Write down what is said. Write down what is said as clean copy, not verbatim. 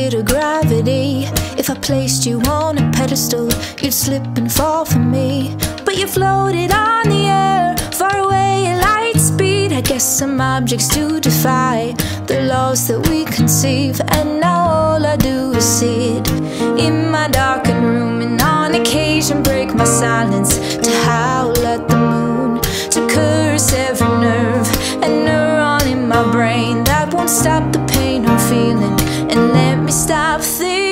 opposite of gravity. If I placed you on a pedestal, you'd slip and fall for me. But you floated on the air, far away at light speed. I guess some objects to defy the laws that we conceive. And now all I do is sit in my darkened room, and on occasion break my silence to howl at the moon, to curse every nerve and neuron in my brain that won't stop the pain I'm feeling and let me stop thinking.